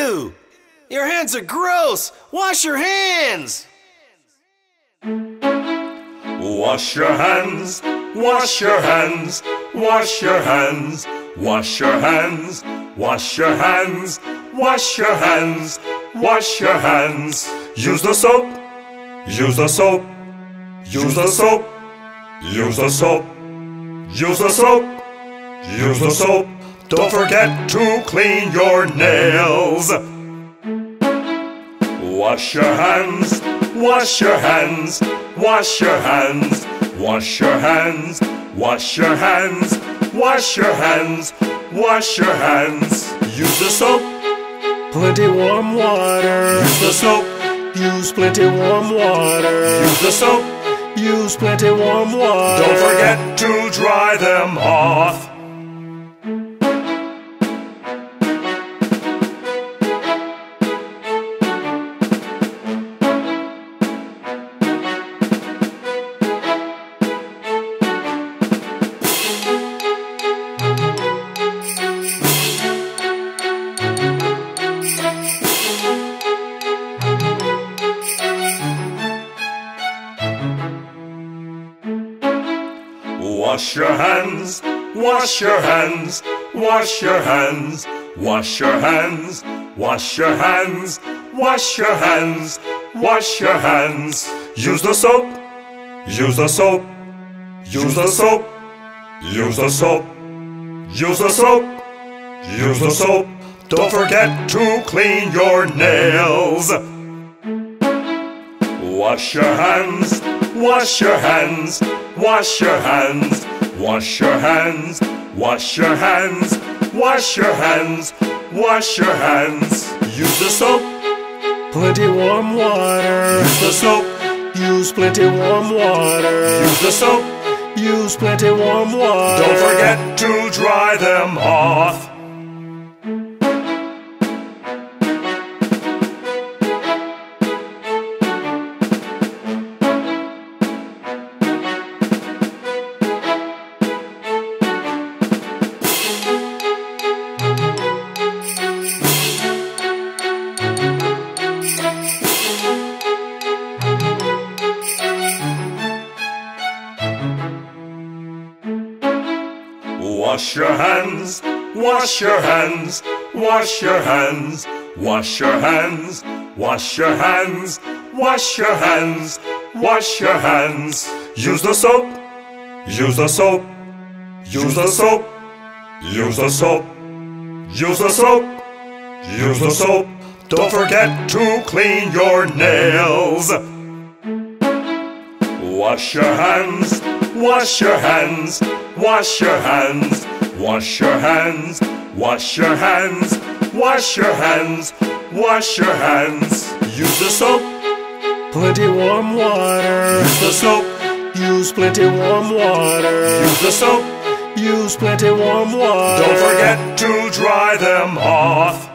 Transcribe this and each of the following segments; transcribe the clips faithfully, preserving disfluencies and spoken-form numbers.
Ew! Your hands are gross! Wash your hands! Wash your hands, wash your hands, wash your hands, wash your hands, wash your hands, wash your hands, wash your hands. Use the soap, use the soap, use the soap, use the soap, use the soap, use the soap. Don't forget to clean your nails. Wash your hands, wash your hands, wash your hands, wash your hands, wash your hands, wash your hands, wash your hands. Use the soap, Plenty warm water. use the soap, Use plenty warm water. use the soap. Use plenty warm water. Don't forget to dry them off. Wash your hands, wash your hands, wash your hands, wash your hands, wash your hands, wash your hands, wash your hands. Use the soap, use the soap, use the soap, use the soap, use the soap, use the soap. Don't forget to clean your nails. Wash your hands, wash your hands, wash your hands, wash your hands, wash your hands, wash your hands, wash your hands. Use the soap, Plenty warm water. use the soap, Use plenty warm water. use the soap. Use plenty warm water. Don't forget to dry them off. Wash your hands, wash your hands, wash your hands, wash your hands, wash your hands, wash your hands, wash your hands. Use the soap, use the soap, use the soap, use the soap, use the soap, use the soap. Don't forget to clean your nails. Wash your hands, wash your hands, wash your hands, wash your hands, wash your hands, wash your hands, wash your hands. Use the soap, Plenty warm water. use the soap, Use plenty warm water. use the soap. Use plenty warm water. Don't forget to dry them off.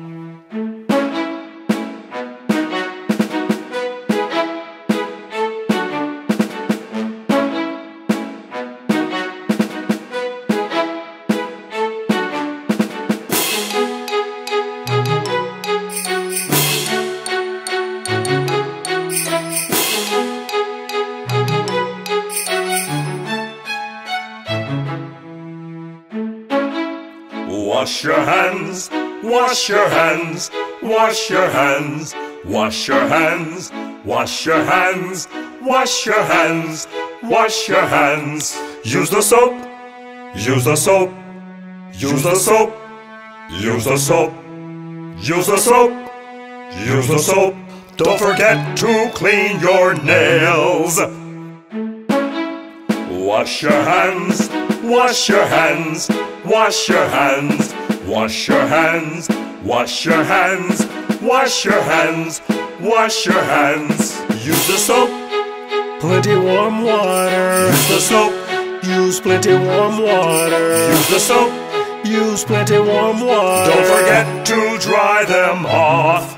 Wash your hands, wash your hands, wash your hands, wash your hands, wash your hands, wash your hands, wash your hands. Use the soap, use the soap, use the soap, use the soap, use the soap, use the soap. Don't forget to clean your nails. Wash your hands, wash your hands, wash your hands, wash your hands, wash your hands, wash your hands, wash your hands. Use the soap, Plenty warm water. use the soap, Use plenty warm water. use the soap. Use plenty warm water. Don't forget to dry them off.